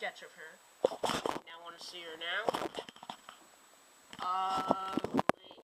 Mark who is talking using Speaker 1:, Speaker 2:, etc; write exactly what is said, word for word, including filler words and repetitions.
Speaker 1: sketch of her. Now want to see her now. Uh,